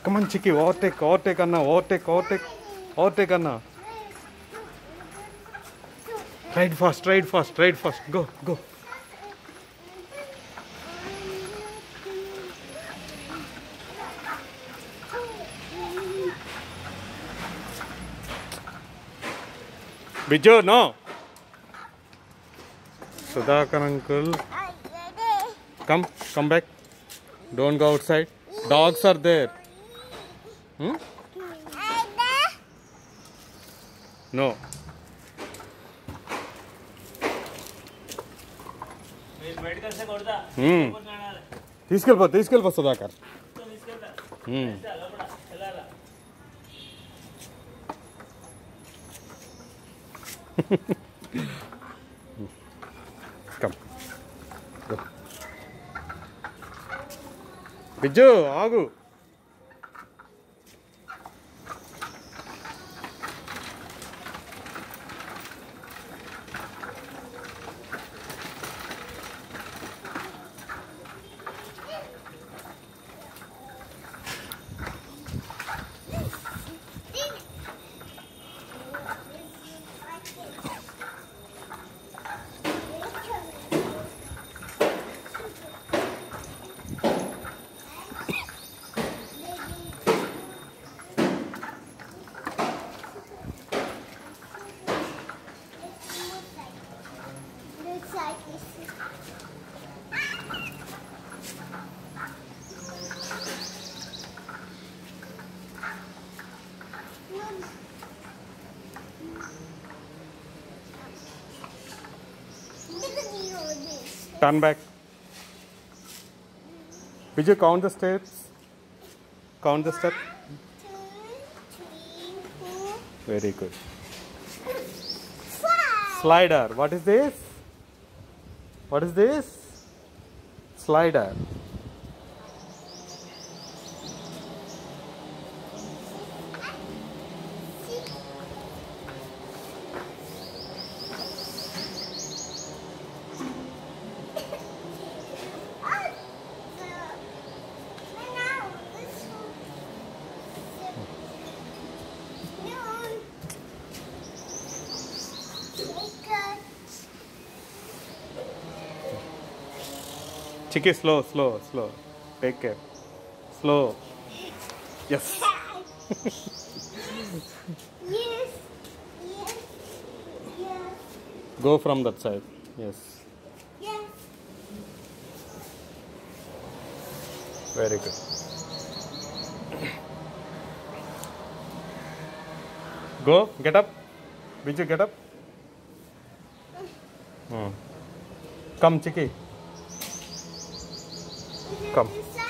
Come on, Chikki, overtake, overtake, Anna, overtake, overtake, overtake, Anna. Ride fast, ride fast, ride fast. Go, go. Bijju, no. Sudhakar uncle. Come back. Don't go outside. Dogs are there. Hmm? No. తీసుకెళ్ళిపో Sudhakar. Come. Go. Biju ఆగు. Turn back. Bijju, count the steps. Count the steps. 1, 2, 3, 4. Very good. 5. Slider. What is this? What is this? Slider. Chikki, slow, slow, slow. Take care. Slow. Yes. Yes. Yes. Yes. Go from that side. Yes. Yes. Very good. Go. Get up. Bijju, get up. Come, Chikki. Come.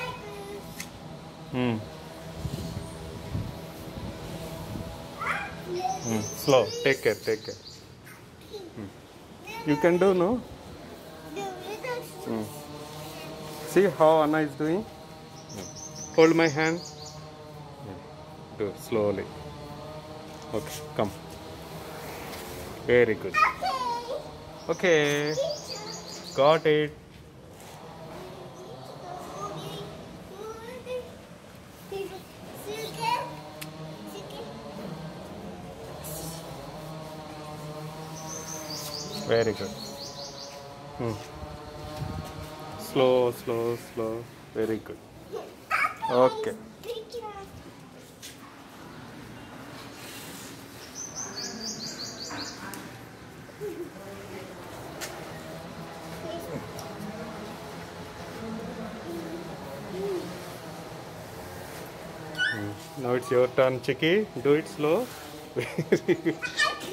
Slow. Take care. Take care. You can do, no? See how Anna is doing? Hold my hand. Do it slowly. Okay, come. Very good. Okay. Got it. Very good. Slow, slow, slow. Very good. Okay. Now it's your turn, Chikki. Do it slow. Very good.